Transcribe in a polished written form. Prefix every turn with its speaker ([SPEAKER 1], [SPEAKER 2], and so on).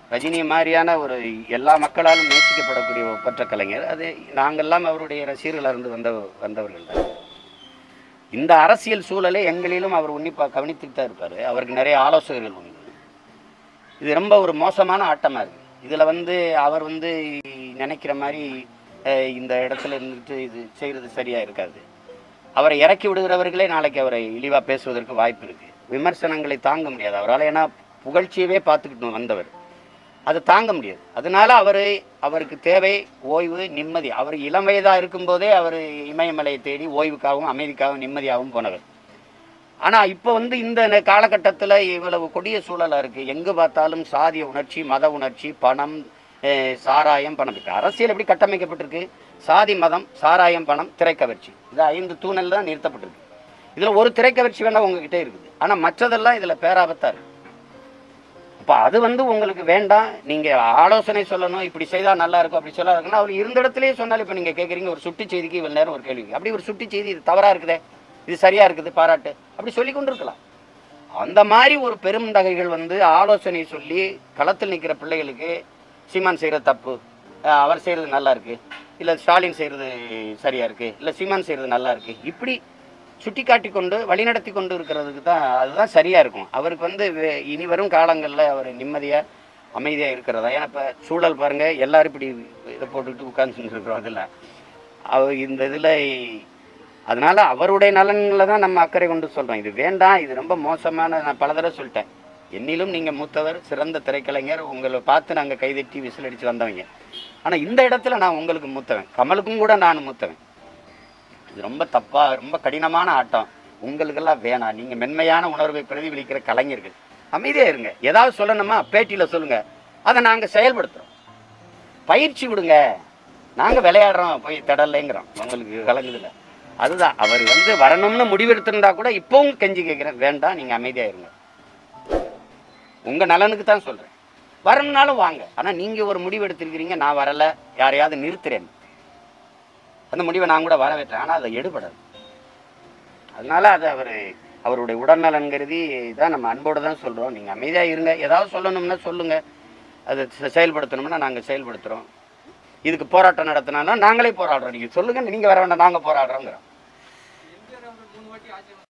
[SPEAKER 1] ரஜினி மாதிரியான ஒரு எல்லா மக்களாலும் நேசிக்கப்படக்கூடிய ஒப்பற்ற கலைஞர். அது நாங்கள்லாம் அவருடைய ரசிகர்களாக இருந்து வந்தவர்கள் தான். இந்த அரசியல் சூழலை எங்களிலும் அவர் உன்னிப்பாக கவனித்துட்டு தான் இருப்பார். அவருக்கு நிறைய ஆலோசகர்கள் உண்டு. இது ரொம்ப ஒரு மோசமான ஆட்டமாக இருக்குது. இதில் அவர் நினைக்கிற மாதிரி இந்த இடத்துல இருந்துட்டு இது செய்கிறது சரியாக இருக்காது. அவரை இறக்கி விடுகிறவர்களே நாளைக்கு அவரை இழிவாக பேசுவதற்கு வாய்ப்பு இருக்குது. விமர்சனங்களை தாங்க முடியாது அவரால். ஏன்னா புகழ்ச்சியவே பார்த்துக்கிட்டு வந்தவர், அதை தாங்க முடியாது. அதனால அவருக்கு தேவை ஓய்வு, நிம்மதி. அவர் இளம் வயதாக இருக்கும்போதே அவர் இமயமலையை தேடி ஓய்வுக்காகவும் அமைதிக்காகவும் நிம்மதியாகவும் போனவர். ஆனால் இப்போ இந்த காலகட்டத்தில் இவ்வளவு கொடிய சூழலாக இருக்குது. எங்கே பார்த்தாலும் சாதிய உணர்ச்சி, மத உணர்ச்சி, பணம், சாராயம், பணம். இப்போ அரசியல் எப்படி கட்டமைக்கப்பட்டிருக்கு? சாதி, மதம், சாராயம், பணம், திரைக்கவர்ச்சி. இது 5 தூணல் தான் நிறுத்தப்பட்டிருக்கு. இதில் ஒரு திரைக்கவர்ச்சி வேணால் உங்ககிட்ட இருக்குது, ஆனால் மற்றதெல்லாம் இதில் பேராபத்தாக இருக்குது. அப்போ அது உங்களுக்கு வேண்டாம். நீங்கள் ஆலோசனை சொல்லணும், இப்படி செய்தால் நல்லா இருக்கும், அப்படி சொல்ல இருக்குன்னா அவர் இருந்த இடத்துலேயே சொன்னாலும். இப்போ நீங்கள் கேட்குறீங்க ஒரு சுட்டி செய்திக்கு இவ்வளோ நேரம் ஒரு கேள்வி, அப்படி ஒரு சுட்டி செய்தி இது தவறாக இருக்குதே, இது சரியாக இருக்குது, பாராட்டு, அப்படி சொல்லி கொண்டு இருக்கலாம். அந்த மாதிரி ஒரு பெருந்தகைகள் ஆலோசனை சொல்லி களத்தில் நிற்கிற பிள்ளைகளுக்கு சீமான் செய்கிறது தப்பு, அவர் செய்கிறது நல்லா இருக்குது, இல்லை ஸ்டாலின் செய்கிறது சரியாக இருக்குது, இல்லை சீமான் செய்கிறது நல்லா இருக்குது, இப்படி சுட்டி காட்டி கொண்டு வழிநடத்தி கொண்டு இருக்கிறதுக்கு தான் அதுதான் சரியாக இருக்கும். அவருக்கு இனி வரும் காலங்களில் அவர் நிம்மதியாக அமைதியாக இருக்கிறதா. ஏன்னா இப்போ சூழல் பாருங்கள், எல்லோரும் இப்படி இதை போட்டுக்கிட்டு உட்காந்துட்டு இருக்கிறோம். அதில் அவர் இந்த இதில் அதனால் அவருடைய நலனில் தான் நம்ம அக்கறை கொண்டு சொல்கிறோம். இது வேண்டாம், இது ரொம்ப மோசமான. நான் பல தடவை சொல்லிட்டேன், என்னிலும் நீங்கள் மூத்தவர், சிறந்த திரைக்கலைஞர், உங்களை பார்த்து நாங்கள் கைதட்டி விசில் அடித்து வந்தவங்க. ஆனால் இந்த இடத்துல நான் உங்களுக்கு மூத்தவன், கமலுக்கும் கூட நான் மூத்தவன். இது ரொம்ப தப்பாக, ரொம்ப கடினமான ஆட்டம். உங்களுக்கெல்லாம் வேணாம். நீங்கள் மென்மையான உணர்வை பிரதிபலிக்கிற கலைஞர்கள், அமைதியாக இருங்க. ஏதாவது சொல்லணுமா பேட்டியில் சொல்லுங்கள், அதை நாங்கள் செயல்படுத்துகிறோம். பயிற்சி விடுங்க, நாங்கள் விளையாடுறோம் போய் தடலைங்கிறோம். உங்களுக்கு கலங்குதில்லை. அதுதான் அவர் வரணும்னு முடிவெடுத்திருந்தா கூட இப்போவும் கெஞ்சி கேட்குறேன், வேண்டாம், நீங்கள் அமைதியாக இருங்க. உங்கள் நலனுக்கு தான் சொல்கிறேன். வரணும்னாலும் வாங்க. ஆனால் நீங்கள் ஒரு முடிவு எடுத்திருக்கிறீங்க, நான் வரலை, யாரையாவது நிறுத்துறேன், அந்த முடிவை நான் கூட வரவேற்றேன். ஆனால் அதை எடுபடாது. அதனால அது அவருடைய உடல்நலன் கருதி தான் நம்ம அன்போடு தான் சொல்கிறோம். நீங்கள் அமைதியாக இருங்க. ஏதாவது சொல்லணும்னா சொல்லுங்கள், அதை செயல்படுத்தணும்னா நாங்கள் செயல்படுத்துகிறோம். இதுக்கு போராட்டம் நடத்தினாலும் நாங்களே போராடுறோம். நீங்கள் சொல்லுங்கள், நீங்கள் வர வேண்டாம், நாங்கள் போராடுறோங்கிறோம்.